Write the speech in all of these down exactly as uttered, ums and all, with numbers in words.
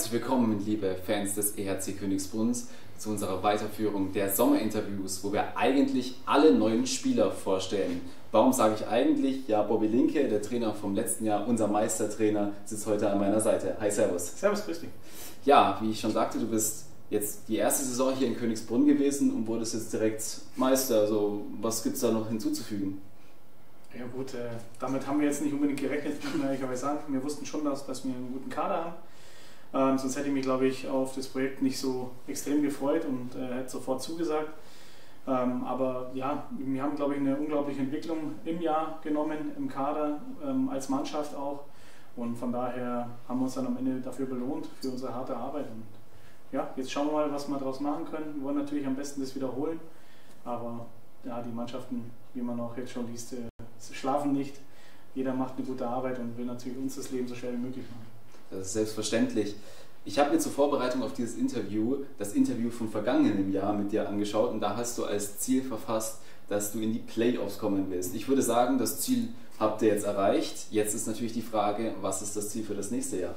Herzlich willkommen, liebe Fans des E H C Königsbrunn, zu unserer Weiterführung der Sommerinterviews, wo wir eigentlich alle neuen Spieler vorstellen. Warum sage ich eigentlich? Ja, Bobby Linke, der Trainer vom letzten Jahr, unser Meistertrainer, sitzt heute an meiner Seite. Hi, servus. Servus, grüß dich. Ja, wie ich schon sagte, du bist jetzt die erste Saison hier in Königsbrunn gewesen und wurdest jetzt direkt Meister. Also, was gibt es da noch hinzuzufügen? Ja gut, äh, damit haben wir jetzt nicht unbedingt gerechnet, muss man ehrlicherweise sagen. Wir wussten schon, dass, dass wir einen guten Kader haben. Ähm, sonst hätte ich mich, glaube ich, auf das Projekt nicht so extrem gefreut und äh, hätte sofort zugesagt. Ähm, aber ja, wir haben, glaube ich, eine unglaubliche Entwicklung im Jahr genommen, im Kader, ähm, als Mannschaft auch. Und von daher haben wir uns dann am Ende dafür belohnt, für unsere harte Arbeit. Und ja, jetzt schauen wir mal, was wir daraus machen können. Wir wollen natürlich am besten das wiederholen. Aber ja, die Mannschaften, wie man auch jetzt schon liest, äh, schlafen nicht. Jeder macht eine gute Arbeit und will natürlich uns das Leben so schwer wie möglich machen. Das ist selbstverständlich. Ich habe mir zur Vorbereitung auf dieses Interview das Interview vom vergangenen Jahr mit dir angeschaut und da hast du als Ziel verfasst, dass du in die Playoffs kommen willst. Ich würde sagen, das Ziel habt ihr jetzt erreicht. Jetzt ist natürlich die Frage, was ist das Ziel für das nächste Jahr?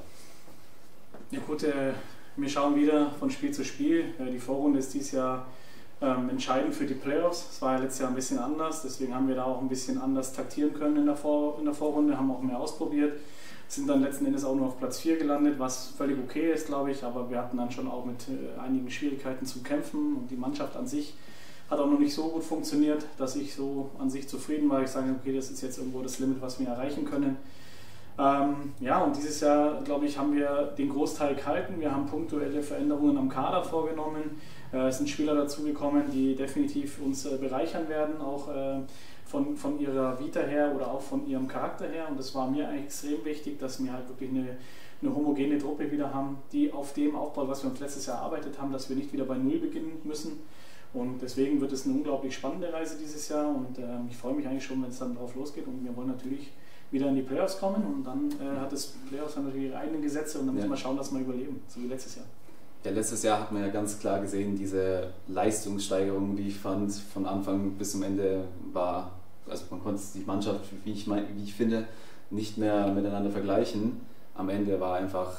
Ja gut, äh, wir schauen wieder von Spiel zu Spiel. Äh, die Vorrunde ist dieses Jahr ähm, entscheidend für die Playoffs. Es war ja letztes Jahr ein bisschen anders, deswegen haben wir da auch ein bisschen anders taktieren können in der, Vor in der Vorrunde, haben auch mehr ausprobiert. Sind dann letzten Endes auch nur auf Platz vier gelandet, was völlig okay ist, glaube ich, aber wir hatten dann schon auch mit äh, einigen Schwierigkeiten zu kämpfen und die Mannschaft an sich hat auch noch nicht so gut funktioniert, dass ich so an sich zufrieden war. Ich sage, okay, das ist jetzt irgendwo das Limit, was wir erreichen können. Ähm, ja, und dieses Jahr, glaube ich, haben wir den Großteil gehalten. Wir haben punktuelle Veränderungen am Kader vorgenommen. Äh, es sind Spieler dazugekommen, die definitiv uns äh, bereichern werden, auch äh, Von, von ihrer Vita her oder auch von ihrem Charakter her, und das war mir eigentlich extrem wichtig, dass wir halt wirklich eine, eine homogene Truppe wieder haben, die auf dem aufbaut, was wir uns letztes Jahr erarbeitet haben, dass wir nicht wieder bei Null beginnen müssen, und deswegen wird es eine unglaublich spannende Reise dieses Jahr und äh, ich freue mich eigentlich schon, wenn es dann drauf losgeht, und wir wollen natürlich wieder in die Playoffs kommen und dann äh, hat das Playoffs natürlich ihre eigenen Gesetze und dann ja. müssen wir schauen, dass wir überleben, so wie letztes Jahr. Ja, letztes Jahr hat man ja ganz klar gesehen, diese Leistungssteigerung, wie ich fand, von Anfang bis zum Ende war, also man konnte die Mannschaft, wie ich, mein, wie ich finde, nicht mehr miteinander vergleichen. Am Ende war einfach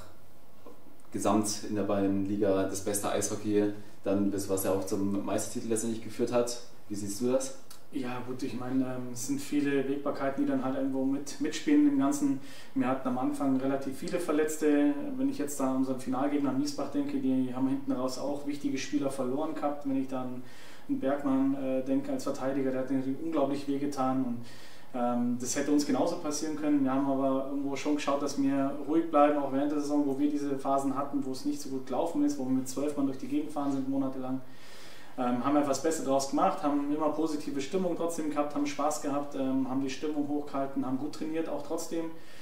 gesamt in der Bayernliga das beste Eishockey, dann bis was ja auch zum Meistertitel letztendlich geführt hat. Wie siehst du das? Ja gut, ich meine, ähm, es sind viele Wegbarkeiten, die dann halt irgendwo mit, mitspielen im Ganzen. Wir hatten am Anfang relativ viele Verletzte. Wenn ich jetzt da an unseren Finalgegner Miesbach denke, die haben hinten raus auch wichtige Spieler verloren gehabt. Wenn ich dann an Bergmann äh, denke als Verteidiger, der hat natürlich unglaublich wehgetan. Und ähm, das hätte uns genauso passieren können. Wir haben aber irgendwo schon geschaut, dass wir ruhig bleiben, auch während der Saison, wo wir diese Phasen hatten, wo es nicht so gut gelaufen ist, wo wir mit zwölf Mann durch die Gegend gefahren sind, monatelang. Ähm, haben etwas Besser draus gemacht, haben immer positive Stimmung trotzdem gehabt, haben Spaß gehabt, ähm, haben die Stimmung hochgehalten, haben gut trainiert auch trotzdem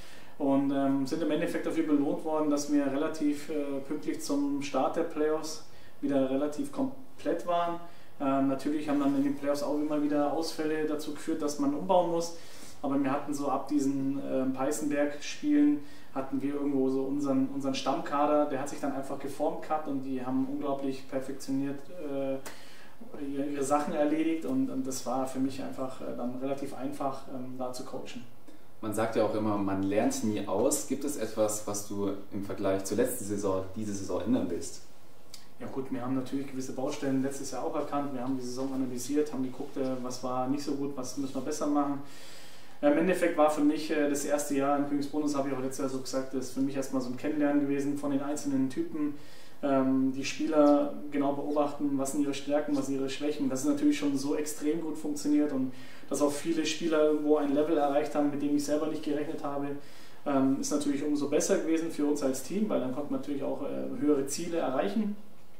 und ähm, sind im Endeffekt dafür belohnt worden, dass wir relativ äh, pünktlich zum Start der Playoffs wieder relativ komplett waren. Ähm, natürlich haben dann in den Playoffs auch immer wieder Ausfälle dazu geführt, dass man umbauen muss, aber wir hatten so ab diesen äh, Peißenberg-Spielen hatten wir irgendwo so unseren, unseren Stammkader, der hat sich dann einfach geformt gehabt und die haben unglaublich perfektioniert äh, ihre Sachen erledigt und, und das war für mich einfach äh, dann relativ einfach, ähm, da zu coachen. Man sagt ja auch immer, man lernt nie aus. Gibt es etwas, was du im Vergleich zur letzten Saison, diese Saison ändern willst? Ja gut, wir haben natürlich gewisse Baustellen letztes Jahr auch erkannt, wir haben die Saison analysiert, haben geguckt, äh, was war nicht so gut, was müssen wir besser machen. Ja, im Endeffekt war für mich äh, das erste Jahr in Königsbrunn, das habe ich auch letztes Jahr so gesagt, das ist für mich erstmal so ein Kennenlernen gewesen von den einzelnen Typen. Die Spieler genau beobachten, was sind ihre Stärken, was sind ihre Schwächen. Das ist natürlich schon so extrem gut funktioniert und dass auch viele Spieler irgendwo ein Level erreicht haben, mit dem ich selber nicht gerechnet habe, ist natürlich umso besser gewesen für uns als Team, weil dann konnten wir natürlich auch höhere Ziele erreichen.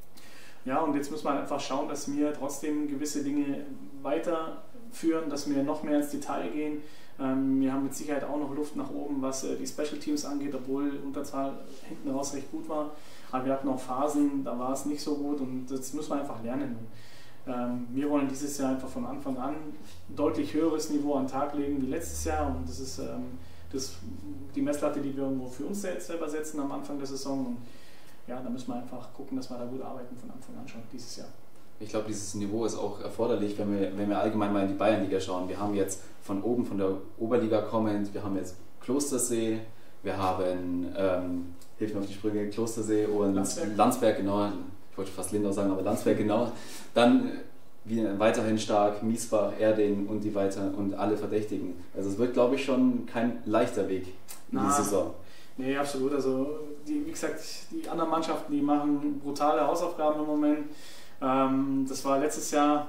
Ja, und jetzt müssen wir einfach schauen, dass wir trotzdem gewisse Dinge weiterführen, dass wir noch mehr ins Detail gehen. Wir haben mit Sicherheit auch noch Luft nach oben, was die Special Teams angeht, obwohl Unterzahl hinten raus recht gut war. Aber wir hatten auch Phasen, da war es nicht so gut und das müssen wir einfach lernen. Ähm, wir wollen dieses Jahr einfach von Anfang an ein deutlich höheres Niveau an den Tag legen wie letztes Jahr und das ist ähm, das, die Messlatte, die wir irgendwo für uns jetzt selber setzen am Anfang der Saison. Und ja, da müssen wir einfach gucken, dass wir da gut arbeiten von Anfang an schon dieses Jahr. Ich glaube, dieses Niveau ist auch erforderlich, wenn wir, wenn wir allgemein mal in die Bayernliga schauen. Wir haben jetzt von oben, von der Oberliga kommend, wir haben jetzt Klostersee, wir haben, ähm, hilf mir auf die Sprünge, Klostersee und Landsberg. Landsberg, genau, ich wollte fast Lindau sagen, aber Landsberg, genau. Dann wie weiterhin stark Miesbach, Erding und die weiter und alle Verdächtigen. Also es wird, glaube ich, schon kein leichter Weg in die Saison. Nee, absolut. Also die, wie gesagt, die anderen Mannschaften, die machen brutale Hausaufgaben im Moment. Ähm, das war letztes Jahr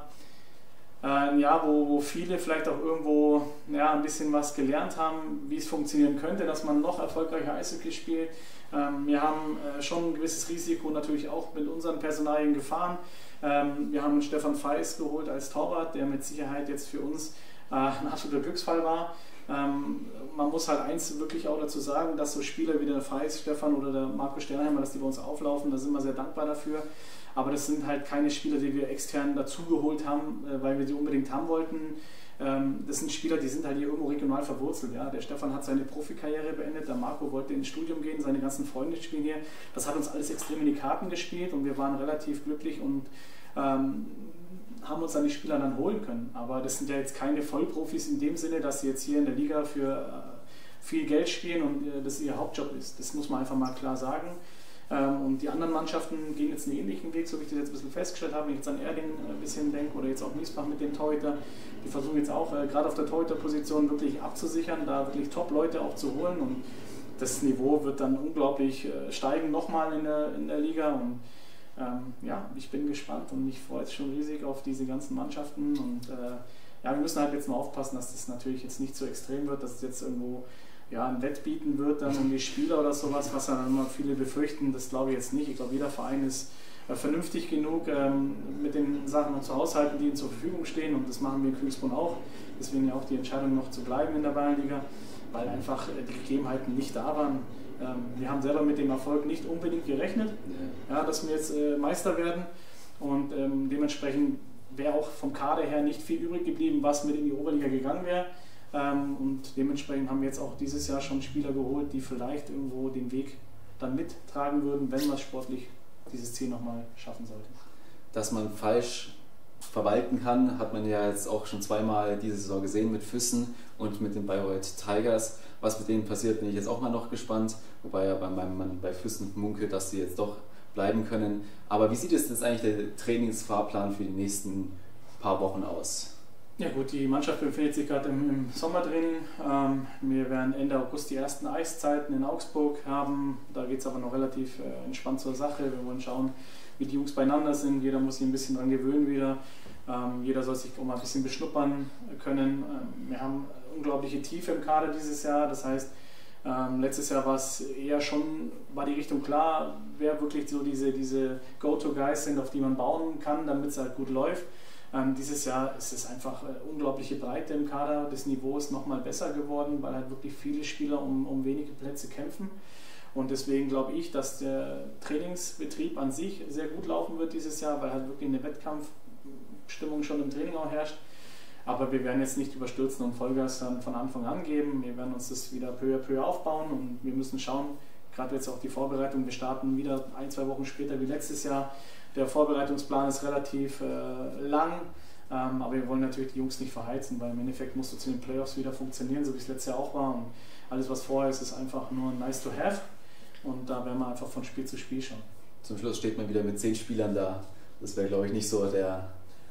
äh, ein Jahr, wo, wo viele vielleicht auch irgendwo ja, ein bisschen was gelernt haben, wie es funktionieren könnte, dass man noch erfolgreicher Eishockey spielt. Ähm, wir haben äh, schon ein gewisses Risiko natürlich auch mit unseren Personalien gefahren. Ähm, wir haben Stefan Feis geholt als Torwart, der mit Sicherheit jetzt für uns äh, ein absoluter Glücksfall war. Ähm, man muss halt eins wirklich auch dazu sagen, dass so Spieler wie der Feis, Stefan oder der Marco Sternheimer, dass die bei uns auflaufen, da sind wir sehr dankbar dafür. Aber das sind halt keine Spieler, die wir extern dazugeholt haben, äh, weil wir die unbedingt haben wollten. Ähm, das sind Spieler, die sind halt hier irgendwo regional verwurzelt. Ja? Der Stefan hat seine Profikarriere beendet, der Marco wollte ins Studium gehen, seine ganzen Freunde spielen hier. Das hat uns alles extrem in die Karten gespielt und wir waren relativ glücklich und ähm, haben uns dann die Spieler dann holen können. Aber das sind ja jetzt keine Vollprofis in dem Sinne, dass sie jetzt hier in der Liga für äh, viel Geld spielen und äh, das ihr Hauptjob ist. Das muss man einfach mal klar sagen. Ähm, und die anderen Mannschaften gehen jetzt einen ähnlichen Weg, so wie ich das jetzt ein bisschen festgestellt habe. Wenn ich jetzt an Erding ein bisschen denke oder jetzt auch Miesbach mit dem Torhüter, die versuchen jetzt auch äh, gerade auf der Torhüterposition wirklich abzusichern, da wirklich Top-Leute auch zu holen. Und das Niveau wird dann unglaublich äh, steigen nochmal in der, in der Liga. Und ähm, ja, ich bin gespannt und ich freue mich schon riesig auf diese ganzen Mannschaften. Und äh, ja, wir müssen halt jetzt mal aufpassen, dass das natürlich jetzt nicht so extrem wird, dass es jetzt irgendwo ja, ein Wettbieten wird dann um die Spieler oder sowas, was dann immer viele befürchten, das glaube ich jetzt nicht. Ich glaube, jeder Verein ist äh, vernünftig genug ähm, mit den Sachen zu haushalten, die ihnen zur Verfügung stehen und das machen wir in Kühlsbrunn auch. Deswegen ja auch die Entscheidung noch zu bleiben in der Bayernliga, weil einfach äh, die Gegebenheiten nicht da waren. Ähm, wir haben selber mit dem Erfolg nicht unbedingt gerechnet, ja, dass wir jetzt äh, Meister werden und ähm, dementsprechend wäre auch vom Kader her nicht viel übrig geblieben, was mit in die Oberliga gegangen wäre. Ähm, und dementsprechend haben wir jetzt auch dieses Jahr schon Spieler geholt, die vielleicht irgendwo den Weg dann mittragen würden, wenn man sportlich dieses Ziel nochmal schaffen sollte. Dass man falsch verwalten kann, hat man ja jetzt auch schon zweimal diese Saison gesehen mit Füssen und mit den Bayreuth Tigers. Was mit denen passiert, bin ich jetzt auch mal noch gespannt, wobei ja bei meinem Mann bei Füssen munkelt, dass sie jetzt doch bleiben können. Aber wie sieht es jetzt eigentlich der Trainingsfahrplan für die nächsten paar Wochen aus? Ja gut, die Mannschaft befindet sich gerade im, im Sommertraining. Ähm, wir werden Ende August die ersten Eiszeiten in Augsburg haben. Da geht es aber noch relativ äh, entspannt zur Sache. Wir wollen schauen, wie die Jungs beieinander sind. Jeder muss sich ein bisschen dran gewöhnen wieder. Ähm, jeder soll sich auch mal ein bisschen beschnuppern können. Ähm, wir haben unglaubliche Tiefe im Kader dieses Jahr. Das heißt, ähm, letztes Jahr war es eher schon, war die Richtung klar, wer wirklich so diese, diese Go-To-Guys sind, auf die man bauen kann, damit es halt gut läuft. Ähm, dieses Jahr ist es einfach äh, unglaubliche Breite im Kader. Das Niveau ist nochmal besser geworden, weil halt wirklich viele Spieler um, um wenige Plätze kämpfen. Und deswegen glaube ich, dass der Trainingsbetrieb an sich sehr gut laufen wird dieses Jahr, weil halt wirklich eine Wettkampfstimmung schon im Training auch herrscht. Aber wir werden jetzt nicht überstürzen und Vollgas dann von Anfang an geben. Wir werden uns das wieder peu à peu aufbauen und wir müssen schauen, gerade jetzt auch die Vorbereitung, wir starten wieder ein, zwei Wochen später wie letztes Jahr. Der Vorbereitungsplan ist relativ äh, lang, ähm, aber wir wollen natürlich die Jungs nicht verheizen, weil im Endeffekt musst du zu den Playoffs wieder funktionieren, so wie es letztes Jahr auch war. Und alles, was vorher ist, ist einfach nur nice to have und da werden wir einfach von Spiel zu Spiel schauen. Zum Schluss steht man wieder mit zehn Spielern da. Das wäre, glaube ich, nicht so der...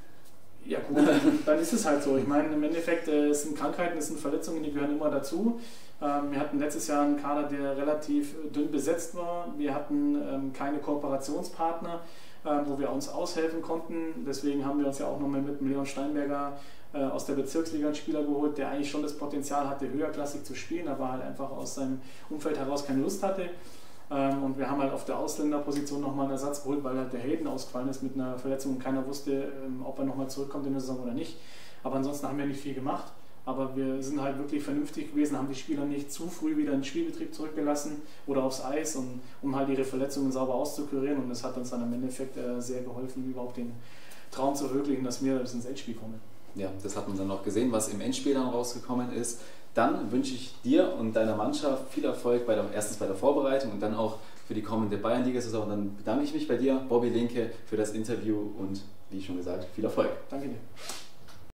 Ja gut, dann ist es halt so. Ich meine, im Endeffekt äh, es sind Krankheiten, es sind Verletzungen, die gehören immer dazu. Ähm, wir hatten letztes Jahr einen Kader, der relativ dünn besetzt war. Wir hatten ähm, keine Kooperationspartner, ähm, wo wir uns aushelfen konnten. Deswegen haben wir uns ja auch nochmal mit dem Leon Steinberger äh, aus der Bezirksliga einen Spieler geholt, der eigentlich schon das Potenzial hatte, höherklassig zu spielen, aber halt einfach aus seinem Umfeld heraus keine Lust hatte. Ähm, und wir haben halt auf der Ausländerposition nochmal einen Ersatz geholt, weil halt der Hayden ausgefallen ist mit einer Verletzung und keiner wusste, ähm, ob er nochmal zurückkommt in der Saison oder nicht. Aber ansonsten haben wir nicht viel gemacht. Aber wir sind halt wirklich vernünftig gewesen, haben die Spieler nicht zu früh wieder in den Spielbetrieb zurückgelassen oder aufs Eis, und, um halt ihre Verletzungen sauber auszukurieren. Und das hat uns dann im Endeffekt äh, sehr geholfen, überhaupt den Traum zu verwirklichen, dass wir bis ins Endspiel kommen. Ja, das hat man dann auch gesehen, was im Endspiel dann rausgekommen ist. Dann wünsche ich dir und deiner Mannschaft viel Erfolg, bei der, erstens bei der Vorbereitung und dann auch für die kommende Bayernliga-Saison. Und dann bedanke ich mich bei dir, Bobby Linke, für das Interview und wie schon gesagt, viel Erfolg. Danke dir.